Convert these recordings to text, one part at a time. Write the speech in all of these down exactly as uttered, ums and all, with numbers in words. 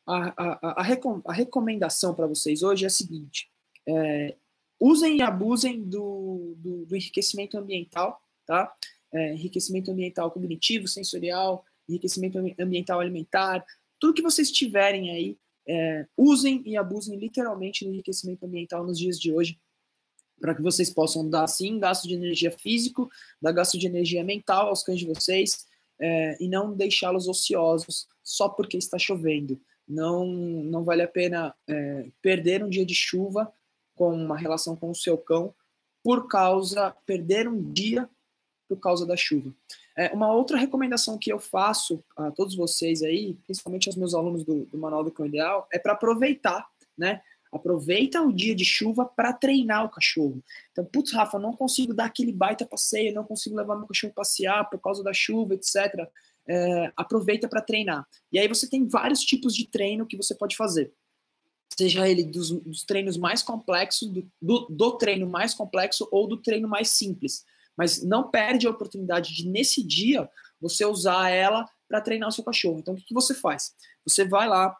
a, a, a, recom a recomendação para vocês hoje é a seguinte, é, usem e abusem do, do, do enriquecimento ambiental, tá? É, enriquecimento ambiental cognitivo, sensorial, enriquecimento ambiental alimentar, tudo que vocês tiverem aí, é, usem e abusem literalmente do enriquecimento ambiental nos dias de hoje, para que vocês possam dar, sim, gasto de energia físico, dar gasto de energia mental aos cães de vocês, é, e não deixá-los ociosos só porque está chovendo. Não, não vale a pena é, perder um dia de chuva com uma relação com o seu cão por causa, perder um dia por causa da chuva. É, uma outra recomendação que eu faço a todos vocês aí, principalmente aos meus alunos do, do Manual do Cão Ideal, é para aproveitar, né? Aproveita o dia de chuva para treinar o cachorro. Então, putz, Rafa, não consigo dar aquele baita passeio, não consigo levar meu cachorro passear por causa da chuva, etcétera. É, aproveita para treinar. E aí você tem vários tipos de treino que você pode fazer. Seja ele dos, dos treinos mais complexos, do, do, do treino mais complexo ou do treino mais simples. Mas não perde a oportunidade de, nesse dia, você usar ela para treinar o seu cachorro. Então, o que, que você faz? Você vai lá,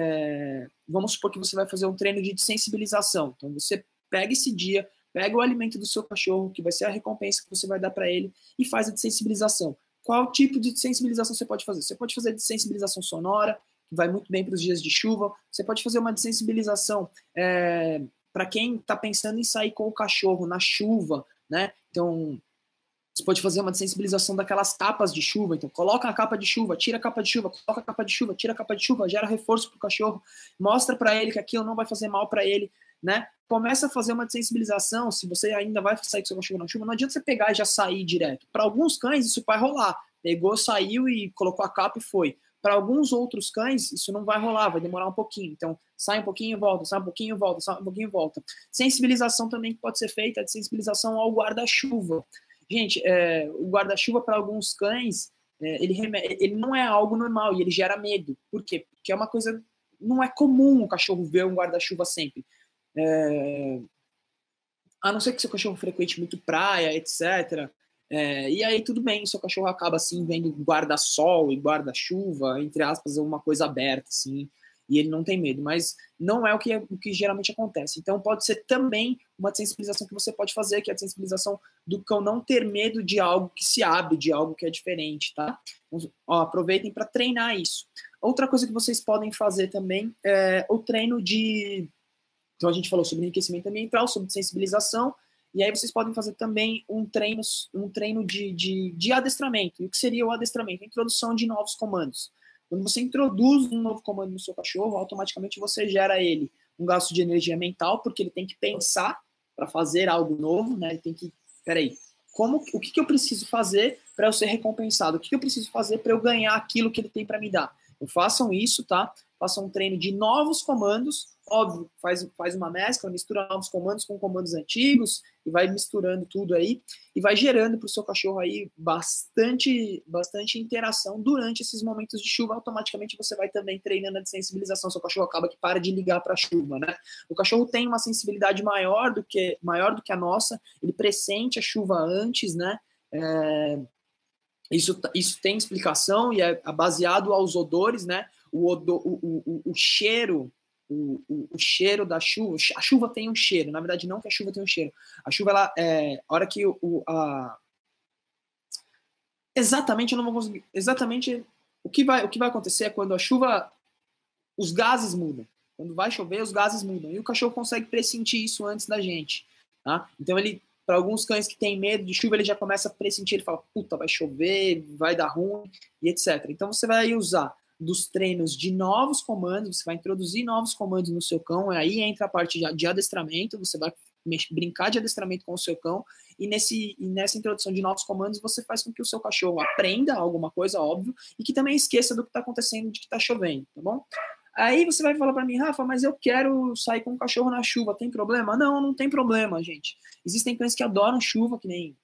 É, vamos supor que você vai fazer um treino de sensibilização. Então você pega esse dia, pega o alimento do seu cachorro, que vai ser a recompensa que você vai dar para ele, e faz a de sensibilização. Qual tipo de sensibilização você pode fazer? Você pode fazer de sensibilização sonora, que vai muito bem para os dias de chuva. Você pode fazer uma de sensibilização é, para quem está pensando em sair com o cachorro na chuva, né? Então você pode fazer uma sensibilização daquelas capas de chuva. Então, coloca a capa de chuva, tira a capa de chuva, coloca a capa de chuva, tira a capa de chuva, gera reforço para o cachorro, mostra para ele que aquilo não vai fazer mal para ele, né? Começa a fazer uma sensibilização. Se você ainda vai sair com seu cachorro na chuva, não adianta você pegar e já sair direto. Para alguns cães, isso vai rolar. Pegou, saiu e colocou a capa e foi. Para alguns outros cães, isso não vai rolar, vai demorar um pouquinho. Então, sai um pouquinho e volta, sai um pouquinho e volta, sai um pouquinho e volta. Sensibilização também que pode ser feita, de sensibilização ao guarda-chuva. Gente, é, o guarda-chuva para alguns cães, é, ele, ele não é algo normal e ele gera medo. Por quê? Porque é uma coisa, não é comum o cachorro ver um guarda-chuva sempre. É, a não ser que seu cachorro frequente muito praia, etcétera. É, e aí tudo bem, seu cachorro acaba assim vendo guarda-sol e guarda-chuva, entre aspas, uma coisa aberta, assim, e ele não tem medo, mas não é o que, é, o que geralmente acontece. Então pode ser também uma sensibilização que você pode fazer, que é a sensibilização do cão não ter medo de algo que se abre, de algo que é diferente, tá? Então, ó, aproveitem para treinar isso. Outra coisa que vocês podem fazer também é o treino de... Então a gente falou sobre enriquecimento ambiental, sobre sensibilização, e aí vocês podem fazer também um treino, um treino de, de, de adestramento. E o que seria o adestramento? A introdução de novos comandos. Quando você introduz um novo comando no seu cachorro, automaticamente você gera ele um gasto de energia mental, porque ele tem que pensar para fazer algo novo, né? Ele tem que, peraí, como, o que, que eu preciso fazer para eu ser recompensado? O que, que eu preciso fazer para eu ganhar aquilo que ele tem para me dar? Então, façam isso, tá? Façam um treino de novos comandos, óbvio, faz, faz uma mescla, mistura novos comandos com comandos antigos, e vai misturando tudo aí, e vai gerando para o seu cachorro aí bastante, bastante interação durante esses momentos de chuva. Automaticamente você vai também treinando a sensibilização, seu cachorro acaba que para de ligar para a chuva, né? O cachorro tem uma sensibilidade maior do que, maior do que a nossa, ele pressente a chuva antes, né? É, isso, isso tem explicação e é baseado aos odores, né? O, odor, o, o, o cheiro, o, o, o cheiro da chuva, a chuva tem um cheiro, na verdade não que a chuva tem um cheiro, a chuva, ela, é, a hora que o, a... exatamente, eu não vou conseguir, exatamente o que vai, o que vai acontecer é quando a chuva, os gases mudam, quando vai chover os gases mudam, e o cachorro consegue pressentir isso antes da gente, tá? Então ele, para alguns cães que têm medo de chuva, ele já começa a pressentir, ele fala, puta, vai chover, vai dar ruim, e etcétera. Então você vai usar dos treinos de novos comandos, você vai introduzir novos comandos no seu cão, aí entra a parte de adestramento, você vai brincar de adestramento com o seu cão, e, nesse, e nessa introdução de novos comandos, você faz com que o seu cachorro aprenda alguma coisa, óbvio, e que também esqueça do que está acontecendo, de que está chovendo, tá bom? Aí você vai falar para mim, Rafa, mas eu quero sair com o cachorro na chuva, tem problema? Não, não tem problema, gente. Existem cães que adoram chuva, que nem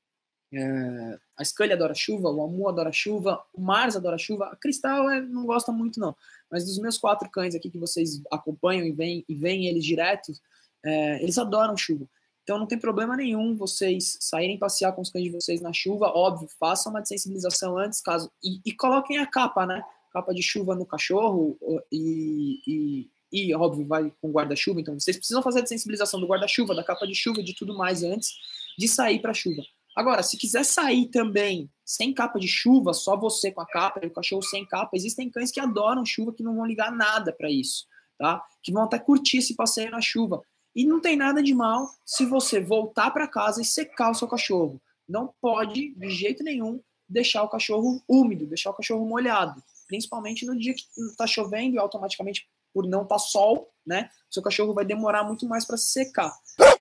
é, a Scully adora chuva, o Amu adora chuva, o Mars adora chuva, a Cristal é, não gosta muito não, mas dos meus quatro cães aqui que vocês acompanham e veem, e veem eles direto, é, eles adoram chuva. Então não tem problema nenhum vocês saírem passear com os cães de vocês na chuva, óbvio, façam uma sensibilização antes, caso, e, e coloquem a capa, né? capa de chuva no cachorro e, e, e óbvio, vai com guarda-chuva. Então, vocês precisam fazer a sensibilização do guarda-chuva, da capa de chuva e de tudo mais antes de sair para a chuva. Agora, se quiser sair também sem capa de chuva, só você com a capa e o cachorro sem capa, existem cães que adoram chuva, que não vão ligar nada para isso, tá? Que vão até curtir esse passeio na chuva. E não tem nada de mal se você voltar para casa e secar o seu cachorro. Não pode, de jeito nenhum, deixar o cachorro úmido, deixar o cachorro molhado. Principalmente no dia que está chovendo e automaticamente, por não estar tá sol, né? O seu cachorro vai demorar muito mais para se secar.